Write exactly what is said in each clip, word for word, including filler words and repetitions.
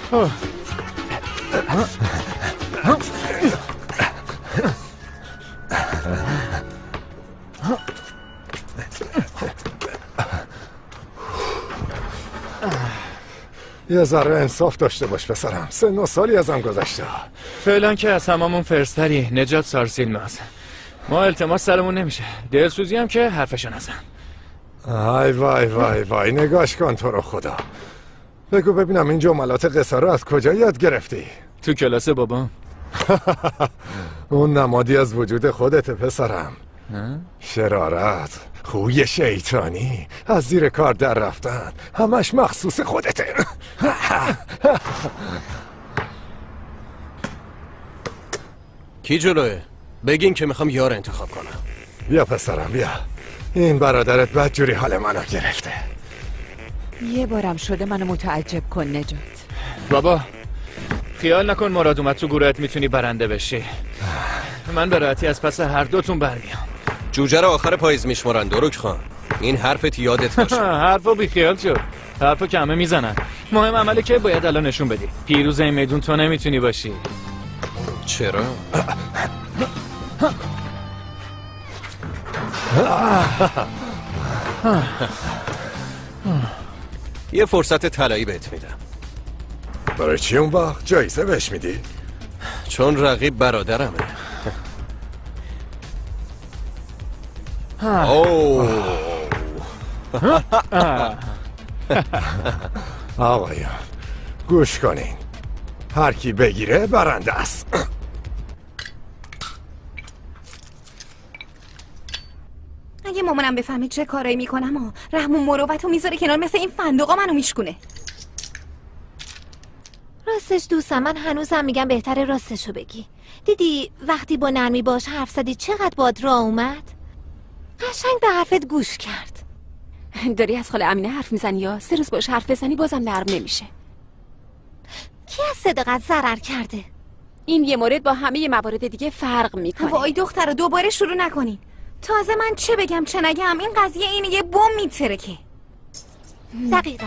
یه ذره انصاف داشته باش پسرم، سن و سالی ازم گذشته. فعلا که از هممون فرستری نجات سارسیلماس. ما التماس سرمون نمیشه، دلسوزی هم که حرفشو نزن. وای وای وای وای نگاش کن تو رو خدا. بگو ببینم این جملات قصه رو از کجا یاد گرفتی؟ تو کلاس بابام. اون نمادی از وجود خودت پسرم. شرارت، خوی شیطانی، از زیر کار در رفتن، همش مخصوص خودته. کی جلوه؟ بگین که میخوام یار انتخاب کنم. بیا پسرم بیا، این برادرت بدجوری حال منو گرفته. یه بارم شده منو متعجب کن نجات. بابا خیال نکن مراد اومد تو گروهت میتونی برنده بشی. من به راحتی از پس هر دوتون برمیام. جوجه رو آخر پاییز میشمارن دروک خان. این حرفت یادت باشه. حرفو بی خیال شد. حرفو کمه میزنن. مهم عمله که باید الان نشون بدی. پیروز این میدون تو نمیتونی باشی. چرا؟ یه فرصت طلایی بهت میدم. برای چی اون وقت جایزه بهش میدی؟ چون رقیب برادرمه. آقایان گوش کنین، هر کی بگیره برنده است. اگه مامانم بفهمه چه کارایی میکنم ها رحم و مروتو میذاره کنار، مثل این فندقا منو میشکونه. راستش دوستم من هنوزم میگم بهتره راستشو بگی. دیدی وقتی با نرمی باش حرف زدی چقدر باد راه اومد؟ قشنگ به حرفت گوش کرد. داری از خاله امینه حرف میزنی یا سه روز باش حرف بزنی بازم نرم نمیشه؟ کی از صدقت ضرر کرده؟ این یه مورد با همه موارد دیگه فرق میکنه. وای دختر دوباره شروع نکنین. تازه من چه بگم چه نگم این قضیه اینه یه بم میترکه. دقیقا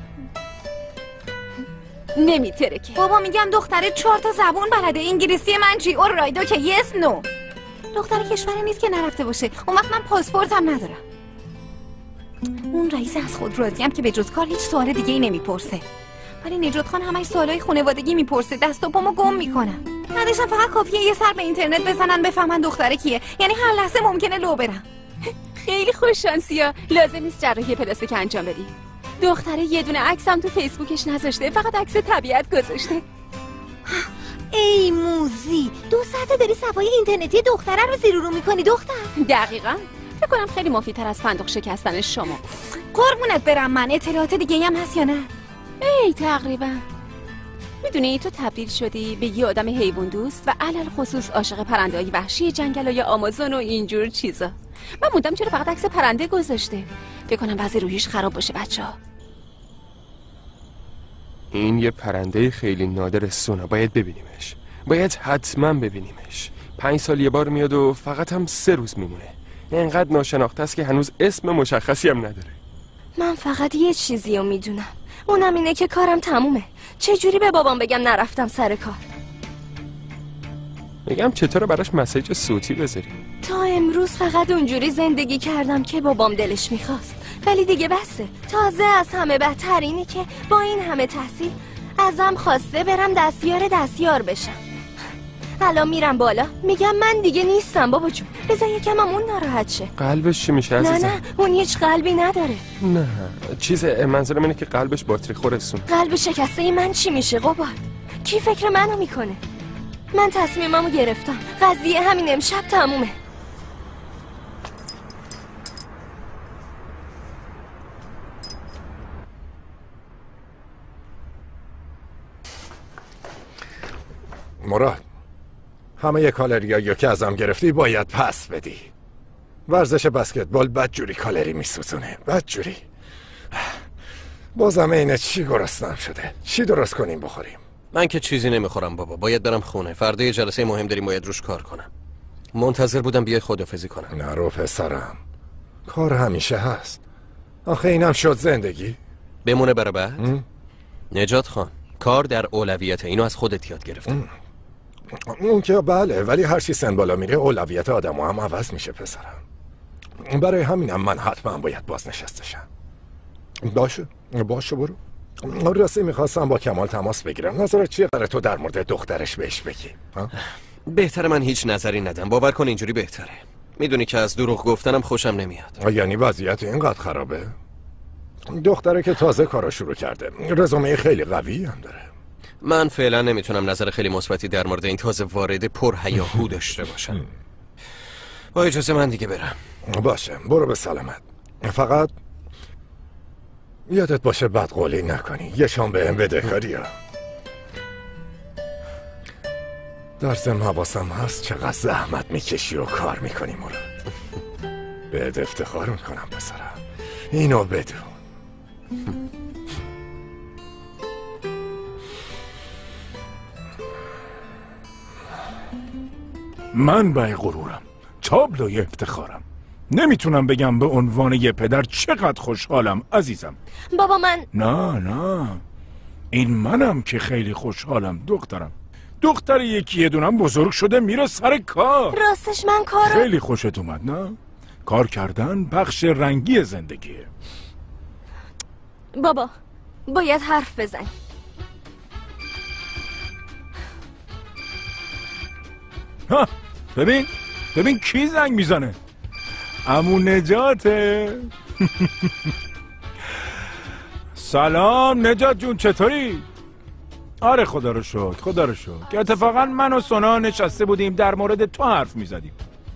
نمیترکه. بابا میگم دختره چهار تا زبون بلده، انگلیسی من چی؟ اور رایدو که یس نو. دختر کشور نیست که نرفته باشه. اون وقت من پاسپورتم ندارم. اون رئیس از خود راضیم که به جز کار هیچ سوال دیگه ای نمیپرسه. ولی نجات خان همش سوالای خانوادگی میپرسه، دست و پامو گم میکنم. بعدشم فقط کافیه یه سر به اینترنت بزنن بفهمن دختره کیه، یعنی هر لحظه ممکنه لو برم. خیلی خوش شانسیا، لازم نیست جراحی پلاستیک انجام بدی. دختره یه دونه عکسم تو فیسبوکش نذاشته، فقط عکس طبیعت گذاشته. ای موزی، دو ساعته داری صفحه اینترنتی دختره رو زیر و رو میکنی دختر. دقیقاً. فکر کنم خیلی مفیدتر از فندق شکستن شما. قربونت برم من. اطلاعات دیگه هم هست یا نه؟ ای تقریبا. میدونی تو تبدیل شدی به یه آدم حیوان دوست و علل خصوص عاشق پرنده‌های وحشی جنگل‌های آمازون و اینجور چیزا. من موندم چرا فقط عکس پرنده گذاشته. فکر کنم وضع روحیش خراب باشه بچه‌ها. این یه پرنده خیلی نادر سونا، باید ببینیمش. باید حتما ببینیمش. پنج سال یه بار میاد و فقط هم سه روز میمونه. اینقدر ناشناخته است که هنوز اسم مشخصی هم نداره. من فقط یه چیزی رو میدونم، اونم اینه که کارم تمومه. چجوری به بابام بگم نرفتم سر کار؟ میگم چطور براش مسیج صوتی بذاریم. تا امروز فقط اونجوری زندگی کردم که بابام دلش میخواست، ولی دیگه بسه. تازه از همه بدتر اینه که با این همه تحصیل ازم خواسته برم دستیار دستیار بشم. الان میرم بالا میگم من دیگه نیستم بابا جون، بذار یکم هم اون ناراحت شه. قلبش چی میشه عزیزم؟ نه نه اون هیچ قلبی نداره. نه چیز منظورم اینه که قلبش باتری خورسون. قلب شکسته ای من چی میشه قباد؟ کی فکر منو میکنه؟ من تصمیممو گرفتم، قضیه همین امشب تمومه. مراد، همه کالریایی که ازم گرفتی باید پس بدی. ورزش بسکتبال بدجوری کالری میسوزونه، بدجوری. بازم اینه چی گرسنم شده؟ چی درست کنیم بخوریم؟ من که چیزی نمیخورم بابا، باید برم خونه. فردا یه جلسه مهم داریم، باید روش کار کنم. منتظر بودم بیای خدافظی کنم. نرو پسرم، کار همیشه هست. آخه اینم شد زندگی. بمونه برای بعد. نجات خان، کار در اولویت، اینو از خودت یاد گرفتم. اون که بله، ولی هر چی سن بالا میره اولویت آدمو هم عوض میشه پسرم. برای همینم من حتما باید بازنشسته شم. باشه باشه برو. راستی میخواستم با کمال تماس بگیرم. نظرت چیه قراره تو در مورد دخترش بهش بگی؟ بهتره من هیچ نظری ندم. باور کن اینجوری بهتره. میدونی که از دروغ گفتنم خوشم نمیاد. یعنی وضعیت اینقدر خرابه؟ دختره که تازه کارا شروع کرده، رزومه خیلی قوی هم داره. من فعلا نمیتونم نظر خیلی مثبتی در مورد این تازه وارد پر هیاهو داشته باشم. با اجازه من دیگه برم. باشه برو به سلامت. فقط یادت باشه بد قولی نکنی. یه شام به هم بده کاری ها. در ضمن حواسم هست چقدر زحمت میکشی و کار میکنی مراد. بهت افتخار میکنم پسرم. اینو بدون. من به غرورم، تابلوی افتخارم. نمیتونم بگم به عنوان یه پدر چقدر خوشحالم عزیزم. بابا من نه نه این منم که خیلی خوشحالم دخترم. دختر یکی یه دونم بزرگ شده میره سر کار. راستش من کارم خیلی خوشت اومد نه؟ کار کردن بخش رنگی زندگیه. بابا باید حرف بزنی. ها ببین ببین کی زنگ میزنه. عمو نجاته. سلام نجات جون، چطوری؟ آره خدا رو شکر خدا رو شکر. اتفاقا من و سونا نشسته بودیم در مورد تو حرف میزدیم.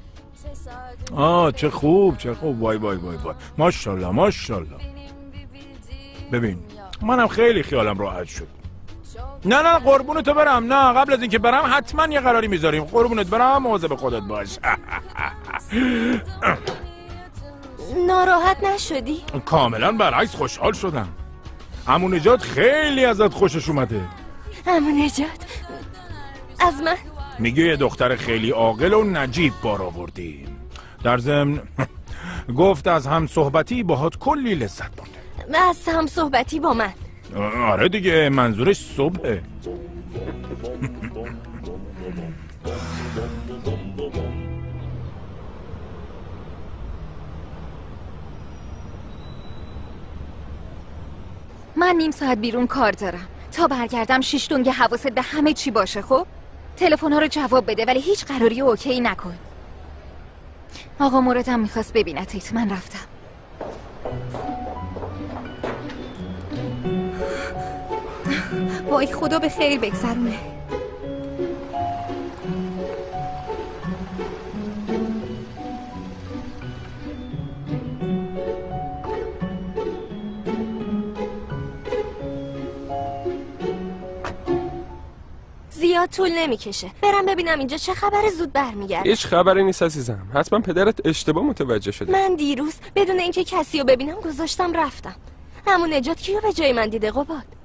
آه چه خوب چه خوب. وای وای وای وای ماشاءالله ماشاءالله. ببین منم خیلی خیالم راحت شد. نه نه قربونت برم. نه قبل از اینکه برم حتما یه قراری میذاریم. قربونت برم، مواظب خودت باش. ناراحت نشدی؟ کاملا برعکس خوشحال شدم. عمو نجات خیلی ازت خوشش اومده. عمو نجات از من میگه یه دختر خیلی عاقل و نجیب بار آوردی. در ضمن گفت از هم صحبتی باهات کلی لذت برده. از هم صحبتی با من؟ آره دیگه، منظورش صبحه. من نیم ساعت بیرون کار دارم. تا برگردم شیش دنگ حواست به همه چی باشه. خب تلفن ها رو جواب بده ولی هیچ قراری اوکی نکن. آقا موردم میخواست ببینتت. من رفتم. وای خدا به خیر بگذرونه. زیاد طول نمیکشه. برم ببینم اینجا چه خبر، زود برمیگردم. هیچ خبری نیست عزیزم. حتما پدرت اشتباه متوجه شده. من دیروز بدون اینکه کسی رو ببینم گذاشتم رفتم. عمو نجات کیو به جای من دیده قباد؟